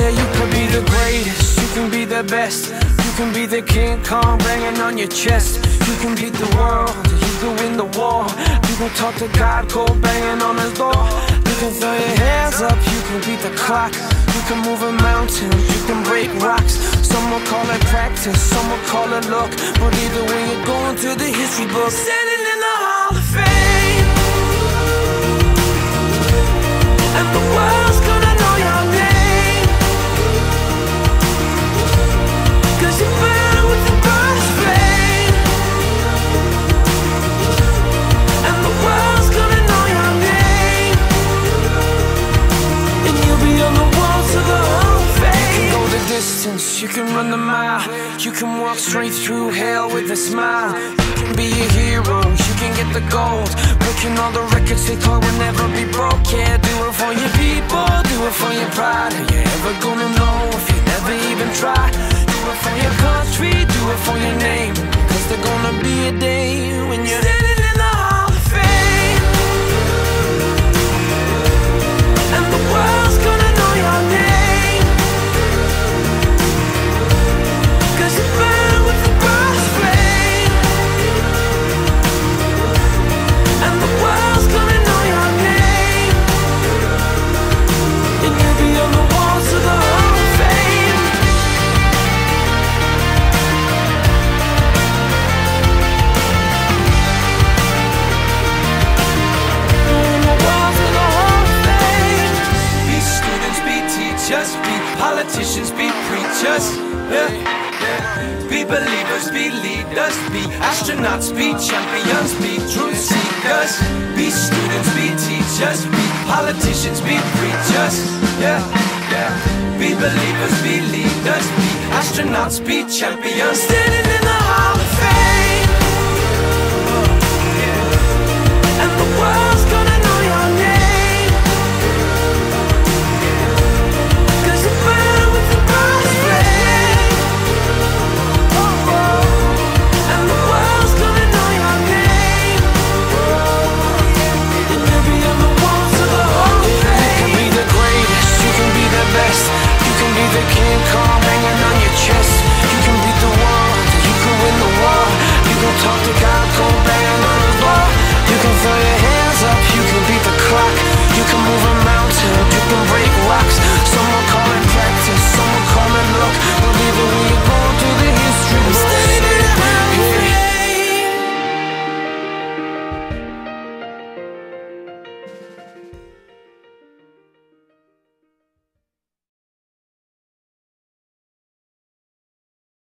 Yeah, you could be the greatest, you can be the best. You can be the King Kong banging on your chest. You can beat the world, you can win the war. You can talk to God, cold banging on his door. You can throw your hands up, you can beat the clock. You can move a mountain, you can break rocks. Some will call it practice, some will call it luck. But either way, you're going to the history book. Standing in the Hall of Fame, and the world's gonna know your name, 'cause you burn with the brightest flame. And the world's gonna know your name, and you'll be on the walls of the Hall of Fame. You can go the distance, you can run the mile. You can walk straight through hell with a smile. You can be a hero, you can get the gold. Breaking all the records they thought would never be broke. Yeah, do it for your people, do it for your pride. Are you ever gonna know if you never even try? Do it for your country, do it for your name, 'cause there's gonna be a day when you're standing in the Hall of Fame, and the world's gonna know your name, 'cause you burn with the brightest flame. And the world's gonna know your name, and you'll be on the walls of the Hall of Fame. On the walls of the Hall of Fame. Be students, be teachers, be politicians, be preachers. Yeah. Be believers, be leaders, be astronauts, be champions, be truth seekers. Be students, be teachers, be politicians, be preachers. Yeah, yeah. Be believers, be leaders, be astronauts, be champions. Standing